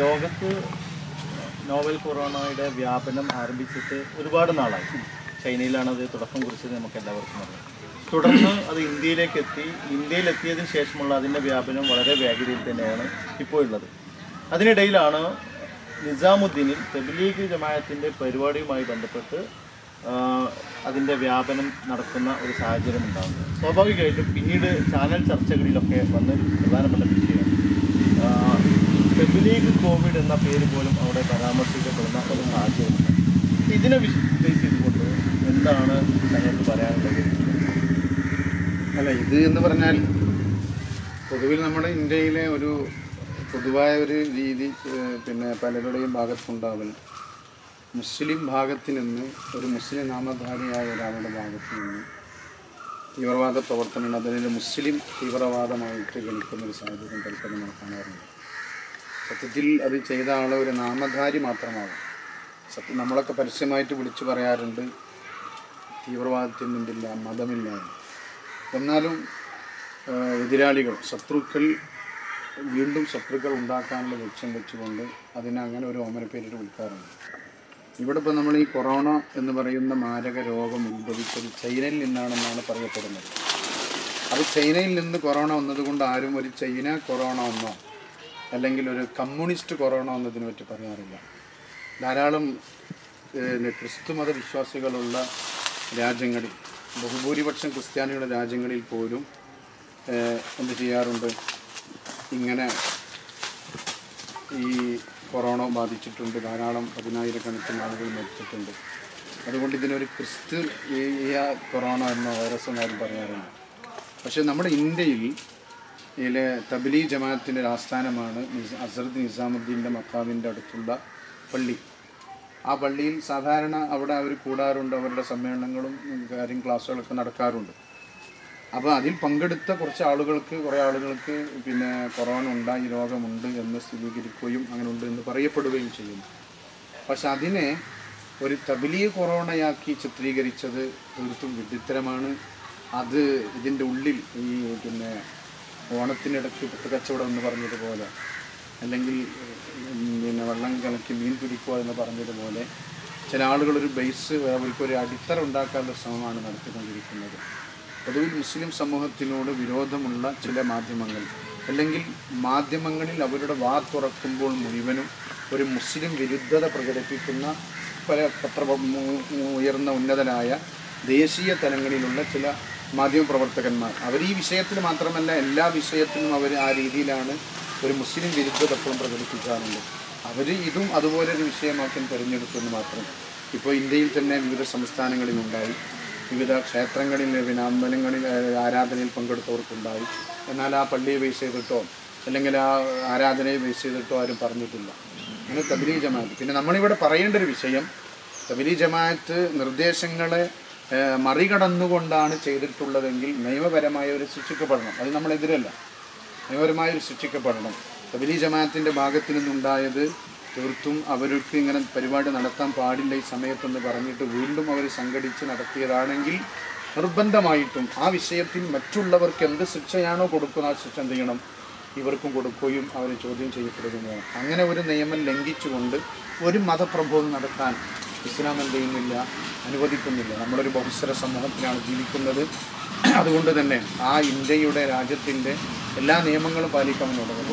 ലോകത്ത് നോവൽ കൊറോണയുടെ വ്യാപനം ആരംഭിച്ചിട്ട് ഒരുപാട് നാളായി. ചൈനയിലാണ് അത് തുടക്കം കുറിച്ചത്, നമുക്ക് എല്ലാവർക്കും അറിയാം. തുടർന്ന് അത് ഇന്ത്യയിലേക്ക് എത്തി. ഇന്ത്യയിലെത്തിയതിന് ശേഷമുള്ള അതിൻ്റെ വ്യാപനം വളരെ വേഗതയിൽ തന്നെയാണ് ഇപ്പോൾ ഉള്ളത്. അതിനിടയിലാണ് നിസാമുദ്ദീനിൽ തബ്ലീഗ് ജമാഅത്തിൻ്റെ പരിപാടിയുമായി ബന്ധപ്പെട്ട് അതിൻ്റെ വ്യാപനം നടക്കുന്ന ഒരു സാഹചര്യം ഉണ്ടാകുന്നത്. സ്വാഭാവികമായിട്ടും പിന്നീട് ചാനൽ ചർച്ചകളിലൊക്കെ വന്നൊരു പ്രധാനപ്പെട്ട വിഷയം തബ്ലീഗ് കോവിഡ് എന്ന പേര് പോലും അവിടെ പരാമർശിക്കപ്പെടുന്ന ഒരു സാഹചര്യമുണ്ട്. ഇതിനെ ബേസ് ചെയ്തുകൊണ്ട് എന്താണ് ഞങ്ങൾക്ക് പറയാനുള്ളത്? അല്ല, ഇത് എന്ന് പറഞ്ഞാൽ പൊതുവിൽ നമ്മുടെ ഇന്ത്യയിലെ ഒരു പൊതുവായ ഒരു രീതി പലരുടെയും ഭാഗത്തുണ്ടാവൽ, മുസ്ലിം ഭാഗത്ത് നിന്ന് ഒരു മുസ്ലിം നാമധാരിയായ ഒരാളുടെ ഭാഗത്ത് നിന്ന് തീവ്രവാദ പ്രവർത്തനങ്ങൾ, അതിൽ മുസ്ലിം തീവ്രവാദമായിട്ട് ഗണിക്കുന്നൊരു സാഹചര്യം പലപ്പോഴും നമ്മൾ കാണാറുണ്ട്. സത്യത്തിൽ അത് ചെയ്ത ആൾ ഒരു നാമധാരി മാത്രമാകും. നമ്മളൊക്കെ പരസ്യമായിട്ട് വിളിച്ചു പറയാറുണ്ട് തീവ്രവാദത്തിൽ നിന്നില്ല, മതമില്ല. എന്നാലും എതിരാളികൾ, ശത്രുക്കൾ വീണ്ടും ശത്രുക്കൾ ഉണ്ടാക്കാനുള്ള ലക്ഷ്യം വെച്ചുകൊണ്ട് അതിനെ അങ്ങനെ ഒരു ഓമനപ്പേരിട്ട് വിളിക്കാറുണ്ട്. ഇവിടെ ഇപ്പോൾ നമ്മൾ ഈ കൊറോണ എന്ന് പറയുന്ന മാരക രോഗം ഉത്ഭവിച്ചത് ചൈനയിൽ നിന്നാണെന്നാണ് പറയപ്പെടുന്നത്. അത് ചൈനയിൽ നിന്ന് കൊറോണ വന്നതുകൊണ്ട് ആരും ഒരു ചൈന കൊറോണ എന്നോ അല്ലെങ്കിൽ ഒരു കമ്മ്യൂണിസ്റ്റ് കൊറോണ എന്നതിനെ പറ്റി പറയാറില്ല. ധാരാളം ക്രിസ്തുമത വിശ്വാസികളുള്ള രാജ്യങ്ങളിൽ, ബഹുഭൂരിപക്ഷം ക്രിസ്ത്യാനികളുടെ രാജ്യങ്ങളിൽ പോലും എന്ത് ചെയ്യാറുണ്ട്, ഇങ്ങനെ ഈ കൊറോണ ബാധിച്ചിട്ടുണ്ട്. ധാരാളം 10,000-കണക്കിന് ആളുകൾ മരിച്ചിട്ടുണ്ട്. അതുകൊണ്ട് ഇതിനൊരു ക്രിസ്തീയ കൊറോണ എന്ന വൈറസ് എന്നാലും പറയാറുണ്ട്. പക്ഷേ നമ്മുടെ ഇന്ത്യയിൽ തബ്ലീഗ് ജമാഅത്തിൻ്റെ ആസ്ഥാനമാണ് ഹസ്രത്ത് നിസാമുദ്ദീൻ്റെ മക്കാമിൻ്റെ അടുത്തുള്ള പള്ളി. ആ പള്ളിയിൽ സാധാരണ അവിടെ അവർ കൂടാറുണ്ട്, അവരുടെ സമ്മേളനങ്ങളും ക്ലാസ്സുകളൊക്കെ നടക്കാറുണ്ട്. അപ്പോൾ അതിൽ പങ്കെടുത്ത കുറേ ആളുകൾക്ക് കൊറോണ ഉണ്ടായി, രോഗമുണ്ട് എന്ന് സ്ഥിരീകരിക്കുകയും അങ്ങനെ ഉണ്ട് എന്ന് പറയപ്പെടുകയും ചെയ്യുന്നു. പക്ഷെ അതിനെ ഒരു തബ്ലീഗ് കൊറോണയാക്കി ചിത്രീകരിച്ചത് തീർത്തും വിഡ്ഢിത്തരമാണ്. അത് ഇതിൻ്റെ ഉള്ളിൽ ഈ ഓണത്തിനിടയ്ക്ക് പുട്ടുകച്ചവടം എന്ന് പറഞ്ഞതുപോലെ, അല്ലെങ്കിൽ വെള്ളം കലക്കി മീൻ പിടിക്കുക എന്ന് പറഞ്ഞതുപോലെ ചില ആളുകളൊരു ബേസ്, അവർക്കൊരു അടിത്തറ ഉണ്ടാക്കാനുള്ള ശ്രമമാണ് നടത്തിക്കൊണ്ടിരിക്കുന്നത്. പൊതുവിൽ മുസ്ലിം സമൂഹത്തിനോട് വിരോധമുള്ള ചില മാധ്യമങ്ങൾ, അല്ലെങ്കിൽ മാധ്യമങ്ങളിൽ അവരുടെ വാ തുറക്കുമ്പോൾ മുഴുവനും ഒരു മുസ്ലിം വിരുദ്ധത പ്രകടിപ്പിക്കുന്ന ഉയർന്ന ഉന്നതരായ ദേശീയ തലങ്ങളിലുള്ള ചില മാധ്യമപ്രവർത്തകന്മാർ, അവർ ഈ വിഷയത്തിൽ മാത്രമല്ല എല്ലാ വിഷയത്തിലും അവർ ആ രീതിയിലാണ് ഒരു മുസ്ലിം വിരുദ്ധത എപ്പോഴും പ്രകടിപ്പിക്കാറുണ്ട്. അവർ ഇതും അതുപോലൊരു വിഷയമാക്കാൻ തിരഞ്ഞെടുത്തെന്ന് മാത്രം. ഇപ്പോൾ ഇന്ത്യയിൽ തന്നെ വിവിധ സംസ്ഥാനങ്ങളിലുണ്ടായി, വിവിധ ക്ഷേത്രങ്ങളിൽ അമ്പലങ്ങളിൽ ആരാധനയിൽ പങ്കെടുത്തവർക്കുണ്ടായി. എന്നാൽ ആ പള്ളിയെ ബേസ് ചെയ്തിട്ടോ അല്ലെങ്കിൽ ആ ആരാധനയെ ബേസ് ചെയ്തിട്ടോ ആരും പറഞ്ഞിട്ടില്ല. അങ്ങനെ തബ്ലീഗ് ജമാഅത്ത്, പിന്നെ നമ്മളിവിടെ പറയേണ്ട ഒരു വിഷയം, തബ്ലീഗ് ജമാഅത്ത് നിർദ്ദേശങ്ങളെ മറികടന്നുകൊണ്ടാണ് ചെയ്തിട്ടുള്ളതെങ്കിൽ നിയമപരമായ ഒരു ശിക്ഷിക്കപ്പെടണം. അത് നമ്മളെതിരല്ല, നിയമപരമായ ഒരു ശിക്ഷിക്കപ്പെടണം. തബ്ലീഗ് ജമാഅത്തിൻ്റെ ഭാഗത്തു നിന്നുണ്ടായത് തീർത്തും അവർക്ക് ഇങ്ങനെ പരിപാടി നടത്താൻ പാടില്ല ഈ സമയത്തെന്ന് പറഞ്ഞിട്ട് വീണ്ടും അവർ സംഘടിച്ച് നടത്തിയതാണെങ്കിൽ നിർബന്ധമായിട്ടും ആ വിഷയത്തിൽ മറ്റുള്ളവർക്ക് എന്ത് ശിക്ഷയാണോ കൊടുക്കുന്ന ആ ശിക്ഷ എന്ത് ചെയ്യണം, ഇവർക്കും കൊടുക്കുകയും അവർ ചോദ്യം ചെയ്യപ്പെടുകയും വേണം. അങ്ങനെ ഒരു നിയമം ലംഘിച്ചുകൊണ്ട് ഒരു മതപ്രബോധനം നടത്താൻ ഇസ്ലാം എന്ത് ചെയ്യുന്നില്ല, അനുവദിക്കുന്നില്ല. നമ്മളൊരു ബഹുസ്വര സമൂഹത്തിലാണ് ജീവിക്കുന്നത്. അതുകൊണ്ട് തന്നെ ആ ഇന്ത്യയുടെ രാജ്യത്തിൻ്റെ എല്ലാ നിയമങ്ങളും പാലിക്കാമെന്നുള്ളത്.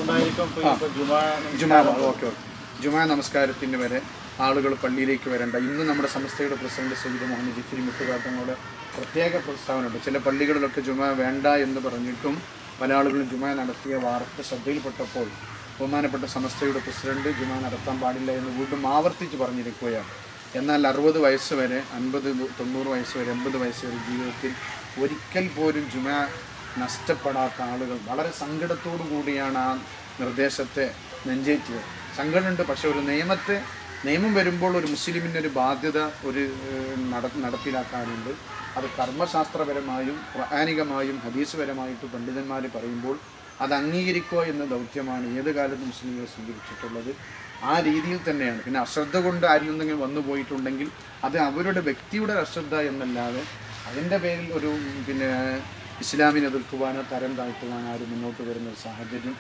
ജുമാ നമസ്കാരത്തിന് വരെ ആളുകൾ പള്ളിയിലേക്ക് വരേണ്ട. ഇന്ന് നമ്മുടെ സംസ്ഥയുടെ പ്രസിഡന്റ് സയ്യിദ് മുഹമ്മദ് ജിഫ്രി മുത്തുകാട്ടങ്ങളുടെ പ്രത്യേക പ്രസ്താവനയുണ്ട്. ചില പള്ളികളിലൊക്കെ ജുമാ വേണ്ട എന്ന് പറഞ്ഞിട്ടും പല ആളുകളും ജുമാ നടത്തിയ വാർത്ത ശ്രദ്ധയിൽപ്പെട്ടപ്പോൾ ബഹുമാനപ്പെട്ട സംസ്ഥയുടെ പ്രസിഡന്റ് ജുമാ നടത്താൻ പാടില്ല എന്ന് വീണ്ടും ആവർത്തിച്ച് പറഞ്ഞിരിക്കുകയാണ്. എന്നാൽ 60 വയസ്സ് വരെ, 50, 90 വയസ്സ് വരെ, 80 വയസ്സ് വരെ ജീവിതത്തിൽ ഒരിക്കൽ പോലും ജുമാ നഷ്ടപ്പെടാത്ത ആളുകൾ വളരെ സങ്കടത്തോടു കൂടിയാണ് ആ നിർദ്ദേശത്തെ നെഞ്ചേറ്റിയത്. സങ്കടമുണ്ട്, പക്ഷെ ഒരു നിയമം വരുമ്പോൾ ഒരു മുസ്ലിമിൻ്റെ ഒരു ബാധ്യത നടപ്പിലാക്കാനുണ്ട്. അത് കർമ്മശാസ്ത്രപരമായും ഖുർആനികമായും ഹദീസ്പരമായിട്ട് പണ്ഡിതന്മാർ പറയുമ്പോൾ അത് അംഗീകരിക്കുക എന്ന ദൗത്യമാണ് ഏത് കാലത്തും മുസ്ലിങ്ങൾ സ്വീകരിച്ചിട്ടുള്ളത്. ആ രീതിയിൽ തന്നെയാണ്. പിന്നെ അശ്രദ്ധ കൊണ്ട് ആരിൽ നിന്നെങ്കിലും വന്നു പോയിട്ടുണ്ടെങ്കിൽ അത് അവരുടെ വ്യക്തിയുടെ അശ്രദ്ധ എന്നല്ലാതെ അതിൻ്റെ പേരിൽ ഒരു ഇസ്ലാമിനെ എതിർക്കുവാനോ തരം താഴ്ത്തുവാനോ ആരും മുന്നോട്ട് വരുന്ന ഒരു സാഹചര്യം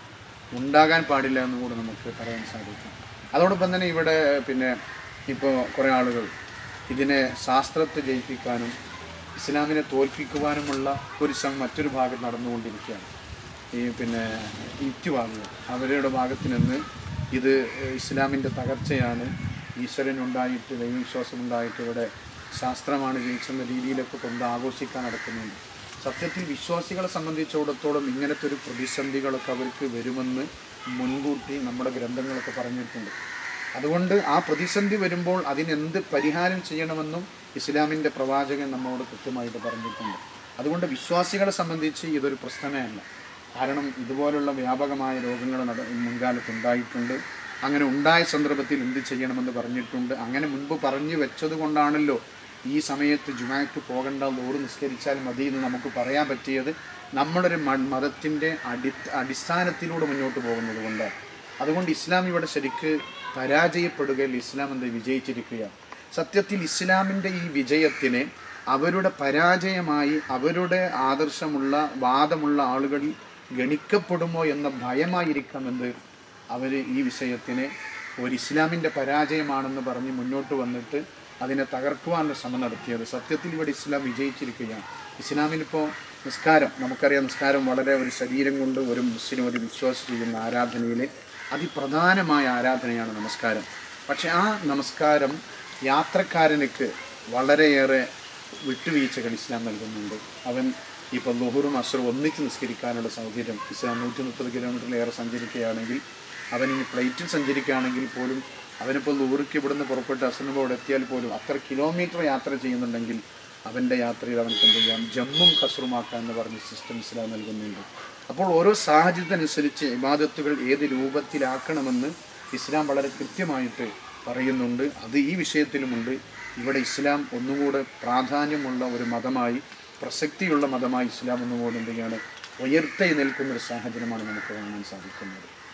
ഉണ്ടാകാൻ പാടില്ല എന്ന് കൂടെ നമുക്ക് പറയാൻ സാധിക്കും. അതോടൊപ്പം തന്നെ ഇവിടെ പിന്നെ ഇപ്പോൾ കുറേ ആളുകൾ ഇതിനെ ശാസ്ത്രത്തെ ജയിപ്പിക്കാനും ഇസ്ലാമിനെ തോൽപ്പിക്കുവാനുമുള്ള ഒരു ശ്രമം മറ്റൊരു ഭാഗത്ത് നടന്നുകൊണ്ടിരിക്കുകയാണ്. ഈ പിന്നെ യുക്തിവാദികൾ അവരുടെ ഭാഗത്ത് നിന്ന് ഇത് ഇസ്ലാമിൻ്റെ തകർച്ചയാണ്, ഈശ്വരനുണ്ടായിട്ട് ദൈവവിശ്വാസമുണ്ടായിട്ട് ഇവിടെ ശാസ്ത്രമാണ് ജയിച്ചെന്ന രീതിയിലൊക്കെ കൊണ്ട് ആഘോഷിക്കാൻ നടക്കുന്നുണ്ട്. സത്യത്തിൽ വിശ്വാസികളെ സംബന്ധിച്ചിടത്തോളം ഇങ്ങനത്തെ ഒരു പ്രതിസന്ധികളൊക്കെ അവർക്ക് വരുമെന്ന് മുൻകൂട്ടി നമ്മുടെ ഗ്രന്ഥങ്ങളൊക്കെ പറഞ്ഞിട്ടുണ്ട്. അതുകൊണ്ട് ആ പ്രതിസന്ധി വരുമ്പോൾ അതിനെന്ത് പരിഹാരം ചെയ്യണമെന്നും ഇസ്ലാമിൻ്റെ പ്രവാചകൻ നമ്മോട് കൃത്യമായിട്ട് പറഞ്ഞിട്ടുണ്ട്. അതുകൊണ്ട് വിശ്വാസികളെ സംബന്ധിച്ച് ഇതൊരു പ്രശ്നമേ അല്ല. കാരണം ഇതുപോലുള്ള വ്യാപകമായ രോഗങ്ങൾ മുൻകാലത്ത് ഉണ്ടായിട്ടുണ്ട്. അങ്ങനെ ഉണ്ടായ സന്ദർഭത്തിൽ എന്ത് ചെയ്യണമെന്ന് പറഞ്ഞിട്ടുണ്ട്. അങ്ങനെ മുൻപ് പറഞ്ഞു വെച്ചത് കൊണ്ടാണല്ലോ ഈ സമയത്ത് ജുമാക്ക് പോകേണ്ട, ലോറ് നിസ്കരിച്ചാൽ മതി എന്ന് നമുക്ക് പറയാൻ പറ്റിയത്. നമ്മളൊരു മതത്തിൻ്റെ അടിസ്ഥാനത്തിലൂടെ മുന്നോട്ട് പോകുന്നത് കൊണ്ടാണ്. അതുകൊണ്ട് ഇസ്ലാം ഇവിടെ ശരിക്ക് പരാജയപ്പെടുകയിൽ ഇസ്ലാം എന്ത് വിജയിച്ചിരിക്കുകയാണ്. സത്യത്തിൽ ഇസ്ലാമിൻ്റെ ഈ വിജയത്തിനെ അവരുടെ പരാജയമായി അവരുടെ ആദർശമുള്ള വാദമുള്ള ആളുകളിൽ ഗണിക്കപ്പെടുമോ എന്ന ഭയമായിരിക്കാമെന്ന് അവർ ഈ വിഷയത്തിനെ ഒരു ഇസ്ലാമിൻ്റെ പരാജയമാണെന്ന് പറഞ്ഞ് മുന്നോട്ട് വന്നിട്ട് അതിനെ തകർക്കുവാനുള്ള ശ്രമം നടത്തിയത്. സത്യത്തിൽ ഇവിടെ ഇസ്ലാം വിജയിച്ചിരിക്കുകയാണ്. ഇസ്ലാമിനിപ്പോൾ നിസ്കാരം, നമുക്കറിയാം, നിസ്കാരം വളരെ ഒരു ശരീരം കൊണ്ട് ഒരു മുസ്ലിം ഒരു വിശ്വാസം ചെയ്യുന്ന ആരാധനയിലെ അതിപ്രധാനമായ ആരാധനയാണ് നമസ്കാരം. പക്ഷേ ആ നമസ്കാരം യാത്രക്കാരനക്ക് വളരെയേറെ വിട്ടുവീഴ്ചകൾ ഇസ്ലാം നൽകുന്നുണ്ട്. അവൻ ഇപ്പോൾ ളുഹുറും അസ്റും ഒന്നിച്ച് നിസ്കരിക്കാനുള്ള സൗകര്യം ഇസ്ലാം 130 കിലോമീറ്ററിലേറെ സഞ്ചരിക്കുകയാണെങ്കിൽ, അവനിനി ഫ്ലൈറ്റിൽ സഞ്ചരിക്കുകയാണെങ്കിൽ പോലും അവനിപ്പോൾ ളുഹുർക്ക് ഇവിടുന്ന് പുറപ്പെട്ട് അസ്റിന് അവിടെ എത്തിയാൽ പോലും അത്ര കിലോമീറ്റർ യാത്ര ചെയ്യുന്നുണ്ടെങ്കിൽ അവൻ്റെ യാത്രയിൽ അവനക്ക് എന്ത് ചെയ്യാം, ജമ്മും കസ്റുമാക്കാൻ എന്ന് പറഞ്ഞ സിസ്റ്റം ഇസ്ലാം നൽകുന്നുണ്ട്. അപ്പോൾ ഓരോ സാഹചര്യത്തിനനുസരിച്ച് ഇബാദത്തുകൾ ഏത് രൂപത്തിലാക്കണമെന്ന് ഇസ്ലാം വളരെ കൃത്യമായിട്ട് പറയുന്നുണ്ട്. അത് ഈ വിഷയത്തിലുമുണ്ട്. ഇവിടെ ഇസ്ലാം ഒന്നുകൂടെ പ്രാധാന്യമുള്ള ഒരു മതമായി, പ്രസക്തിയുള്ള മതമായി ഇസ്ലാം ഒന്നുകൂടെ എന്തെങ്കിലും ഉയർത്തെഴുന്നേൽക്കുന്നൊരു സാഹചര്യമാണ് നമുക്ക് കാണാൻ സാധിക്കുന്നത്.